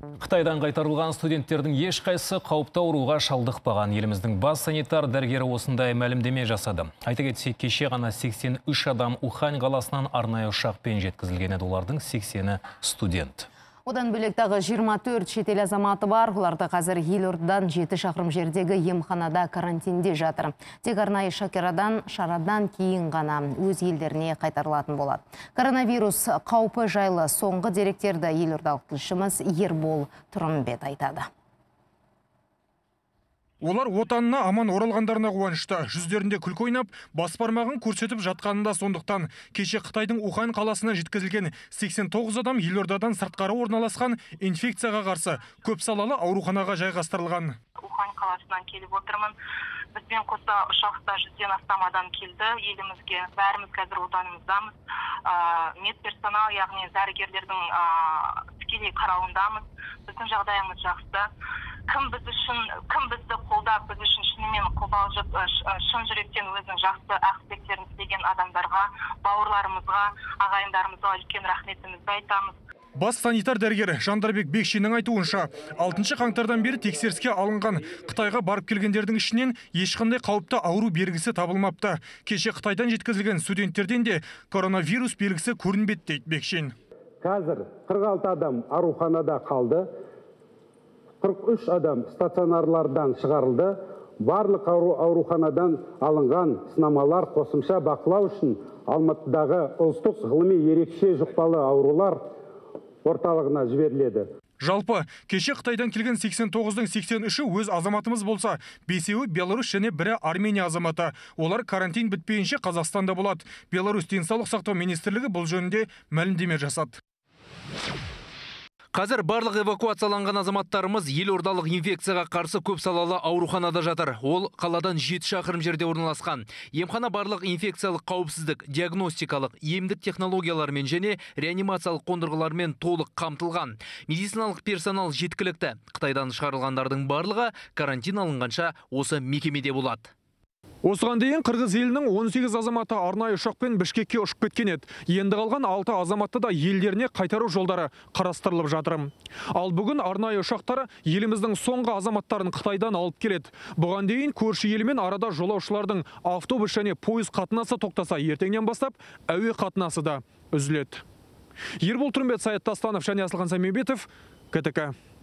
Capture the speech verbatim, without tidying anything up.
Қытайдан қайтарылған студенттердің ешқайсысы қауіпті ауруға шалдықпаған. Еліміздің бас санитар дәрігері осындай мәлімдеме жасады. Айта кетсек, кеше ғана сексен үш адам Ухань қаласынан арнайы ұшақпен жеткізілген еді. Олардың сексені студент. Одан бөлек тағы жиырма төрт шетел азаматы бар. Оларды қазір елордадан жеті шақырым жердегі емханада карантинде жатыр. Тек арнайы шакерадан шарадан кейін ғана өз елдеріне қайтарылатын болады. Коронавирус қаупі жайлы соңғы деректерді елордалық тілшіміз Ербол Тұрымбет айтады. Олар отанына аман оралғандарына қуанышты. Жүздерінде күлкі ойнап, бас бармағын көрсетіп жатқанында сондықтан. Кеше Қытайдың Ухань қаласына жеткізілген сексен тоғыз адам елордадан сыртқары орналасқан инфекцияға қарсы көп салалы ауруханаға жайғастырылған. Ухань қаласынан келіп отырмын. Бізбен қоса ұшақта жүзден астам адам келді елімізге. Бәріміз қазір отанымыздамыз. Медперсонал, яғни дәрігерлердің тікелей қарауындамыз. Біздің жағдайымыз жақсы. Кім біз үшін, кім бізді қолдап, біз үшін шынымен қобалжып, шын жүректен өзінің жақсы ақ-тілектерін тілеген адамдарға, бауырларымызға, ағайындарымызға үлкен рахметімізді айтамыз. Бас санитар дәрігері Жандарбек Бекшиннің айтуынша, алтыншы қаңтардан бері тексеріске алынған Қытайға барып келгендердің ішінен ешқандай қауіпті ауру белгісі табылмапты. Кеше Қытайдан жеткізілген студенттерден де коронавирус белгісі көрінбеді дейді Бекшин. Қазір қырық алты адам ауруханада қалды. қырық үш адам стационарлардан шығарылды. Барлық ауруханадан алынған сынамалар қосымша бақылау үшін Алматыдағы ұлттық ғылыми ерекше жұқпалы аурулар орталығына жіберіледі. Жалпы, кеше Қытайдан келген сексен тоғыздың сексен үші өз азаматымыз болса, бесеуі Беларусь және бірі Армения азаматы. Олар карантин бітпейінше Қазақстанда болады. Беларусь денсаулық сақтау министрлігі бұл жөнінде мәлімдеме жасады. Қазір барлық эвакуацияланған азаматтарымыз елордалық инфекцияға қарсы көп салалы ауруханада жатыр. Ол қаладан жеті шақырым жерде орналасқан. Емхана барлық инфекциялық қауіпсіздік, диагностикалық, емдік технологиялармен және реанимациялық қондырғылармен толық қамтылған. Медициналық персонал жеткілікті. Қытайдан шығарылғандардың барлығы карантин алынғанша осы мекемеде болады. Осыған дейін Қырғыз елінің он сегіз азаматы арнайы ұшақпен Бішкекке ұшып кеткен еді. Енді қалған алты азаматты да елдеріне қайтару жолдары қарастырылып жатыр. Ал бүгін арнайы ұшақтары еліміздің соңғы азаматтарын Қытайдан алып келеді. Бұған дейін көрші елмен арада жолаушылардың автобус және пойыз қатынасы тоқтаса, ертеңнен бастап әуе қатынасы да үзіледі. Ербол Тұрымбет, Саят Тастанов және Асылхан Самембетов, КТК.